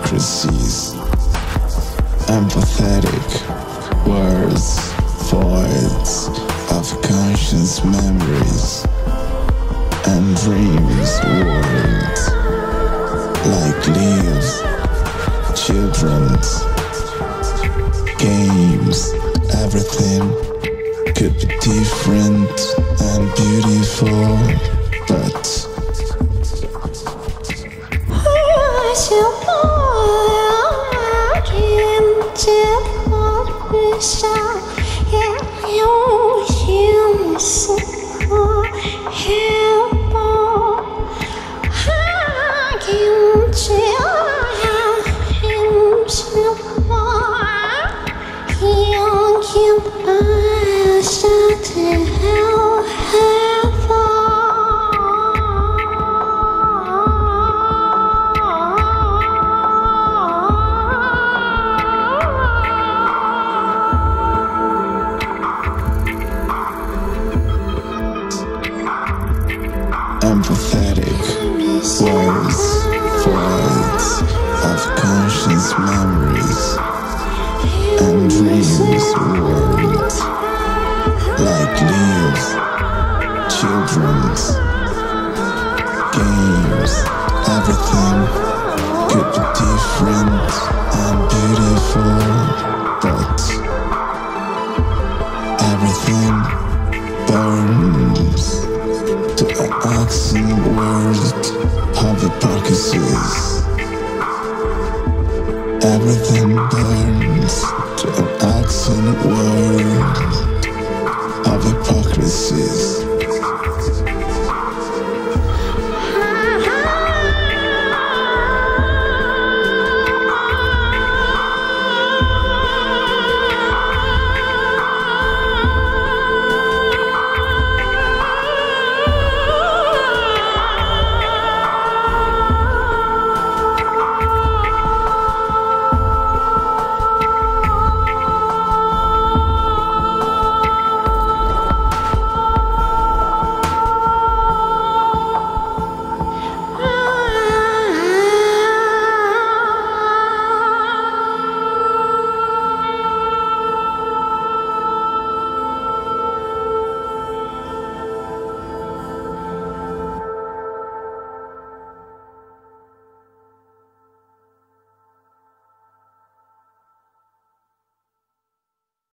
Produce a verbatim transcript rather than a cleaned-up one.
hypocrisies, empathetic words, voids of conscious memories and dreams, words like leaves, children's games. Everything could be different and beautiful, but empathetic words, voids of conscious memories and dreams, words like leaves, children's games. Everything could be different and beautiful, but everything burns to an accent world of hypocrisies. Everything burns to an accent world of hypocrisies.